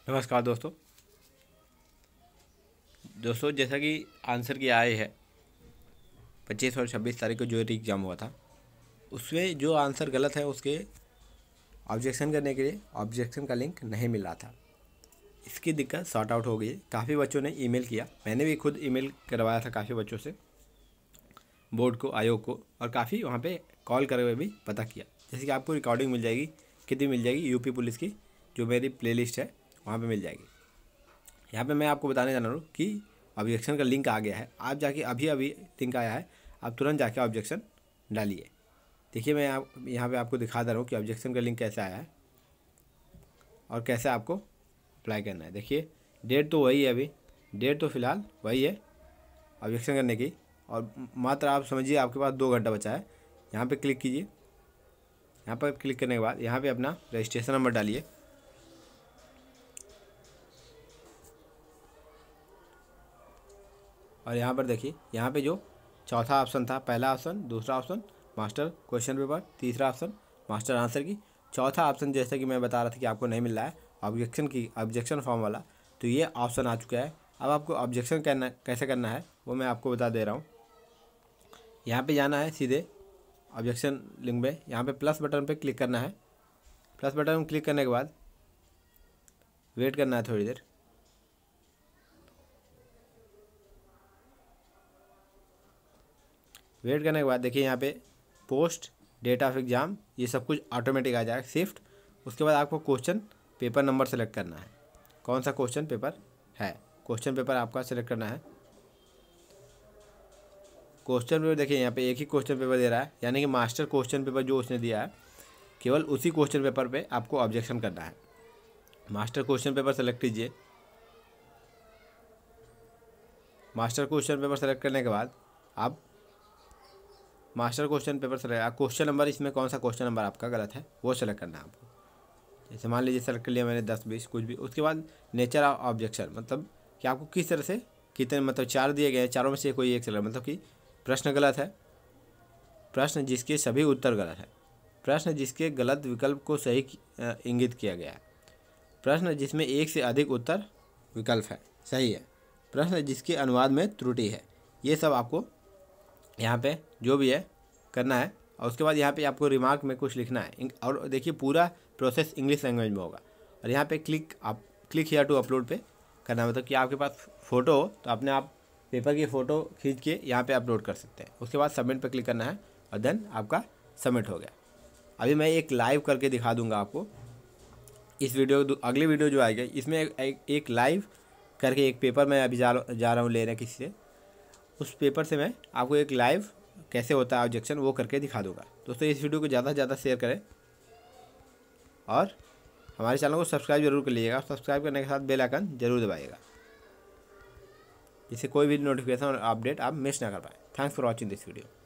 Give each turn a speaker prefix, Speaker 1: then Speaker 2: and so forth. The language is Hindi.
Speaker 1: नमस्कार दोस्तों जैसा कि आंसर की आए है 25 और 26 तारीख को जो एग्ज़ाम हुआ था उसमें जो आंसर गलत है उसके ऑब्जेक्शन करने के लिए ऑब्जेक्शन का लिंक नहीं मिल रहा था। इसकी दिक्कत सॉर्ट आउट हो गई है। काफ़ी बच्चों ने ईमेल किया, मैंने भी खुद ईमेल करवाया था काफ़ी बच्चों से, बोर्ड को, आयोग को, और काफ़ी वहाँ पे कॉल करे हुए भी पता किया। जैसे कि आपको रिकॉर्डिंग मिल जाएगी, कितनी मिल जाएगी, यूपी पुलिस की जो मेरी प्लेलिस्ट है वहाँ पे मिल जाएगी। यहाँ पे मैं आपको बताने जा रहा हूँ कि ऑब्जेक्शन का लिंक आ गया है। आप जाके अभी लिंक आया है, आप तुरंत जाके ऑब्जेक्शन डालिए। देखिए मैं यहाँ पे आपको दिखा दे रहा हूँ कि ऑब्जेक्शन का लिंक कैसे आया है और कैसे आपको अप्लाई करना है। देखिए डेट तो वही है, अभी डेट तो फ़िलहाल वही है ऑब्जेक्शन करने की, और मात्र आप समझिए आपके पास 2 घंटा बचा है। यहाँ पे क्लिक कीजिए। यहाँ पर क्लिक करने के बाद यहाँ पे अपना रजिस्ट्रेशन नंबर डालिए। और यहाँ पर देखिए, यहाँ पे जो चौथा ऑप्शन था, पहला ऑप्शन, दूसरा ऑप्शन मास्टर क्वेश्चन पेपर, तीसरा ऑप्शन मास्टर आंसर की, चौथा ऑप्शन जैसे कि मैं बता रहा था कि आपको नहीं मिल रहा है ऑब्जेक्शन फॉर्म वाला, तो ये ऑप्शन आ चुका है। अब आपको ऑब्जेक्शन कैसे करना है वो मैं आपको बता दे रहा हूँ। यहाँ पे जाना है सीधे ऑब्जेक्शन लिंक में, यहाँ पे प्लस बटन पे क्लिक करना है। प्लस बटन में क्लिक करने के बाद वेट करना है थोड़ी देर। वेट करने के बाद देखिए यहाँ पे पोस्ट डेट ऑफ एग्ज़ाम, ये सब कुछ ऑटोमेटिक आ जाएगा शिफ्ट। उसके बाद आपको क्वेश्चन पेपर नंबर सेलेक्ट करना है, कौन सा क्वेश्चन पेपर है, क्वेश्चन पेपर आपका सेलेक्ट करना है। क्वेश्चन पेपर देखिए यहाँ पे एक ही क्वेश्चन पेपर दे रहा है, यानी कि मास्टर क्वेश्चन पेपर जो उसने दिया है केवल उसी क्वेश्चन पेपर पे आपको ऑब्जेक्शन करना है। मास्टर क्वेश्चन पेपर सेलेक्ट कीजिए। मास्टर क्वेश्चन पेपर सेलेक्ट करने के बाद आप master question paper select, question number इसमें कौन सा क्वेश्चन नंबर आपका गलत है वो सेलेक्ट करना है आपको। जैसे मान लीजिए सेलेक्ट कर लिया मैंने 10, 20 कुछ भी। उसके बाद नेचर ऑफ ऑब्जेक्शन, मतलब कि आपको किस तरह से कितने, मतलब 4 दिए गए हैं, चारों में से कोई एक सेलेक्ट, मतलब कि प्रश्न गलत है, प्रश्न जिसके सभी उत्तर गलत है, प्रश्न जिसके गलत विकल्प को सही इंगित किया गया है, प्रश्न जिसमें एक से अधिक उत्तर विकल्प है सही है, प्रश्न जिसके अनुवाद में त्रुटि है, ये सब आपको यहाँ पे जो भी है करना है। और उसके बाद यहाँ पे आपको रिमार्क में कुछ लिखना है, और देखिए पूरा प्रोसेस इंग्लिश लैंग्वेज में होगा। और यहाँ पे क्लिक हियर टू अपलोड पे करना है, मतलब कि आपके पास फ़ोटो हो तो अपने आप पेपर की फ़ोटो खींच के यहाँ पे अपलोड कर सकते हैं। उसके बाद सबमिट पे क्लिक करना है और देन आपका सबमिट हो गया। अभी मैं एक लाइव करके दिखा दूँगा आपको इस वीडियो, अगली वीडियो जो आएगी इसमें एक लाइव करके एक पेपर मैं अभी जा रहा हूँ लेने किसी से, उस पेपर से मैं आपको एक लाइव कैसे होता है ऑब्जेक्शन वो करके दिखा दूंगा। दोस्तों इस वीडियो को ज़्यादा से ज़्यादा शेयर करें और हमारे चैनल को सब्सक्राइब जरूर कर लीजिएगा। सब्सक्राइब करने के साथ बेल आइकन जरूर दबाइएगा, जिससे कोई भी नोटिफिकेशन और अपडेट आप मिस ना कर पाए। Thanks for watching this video.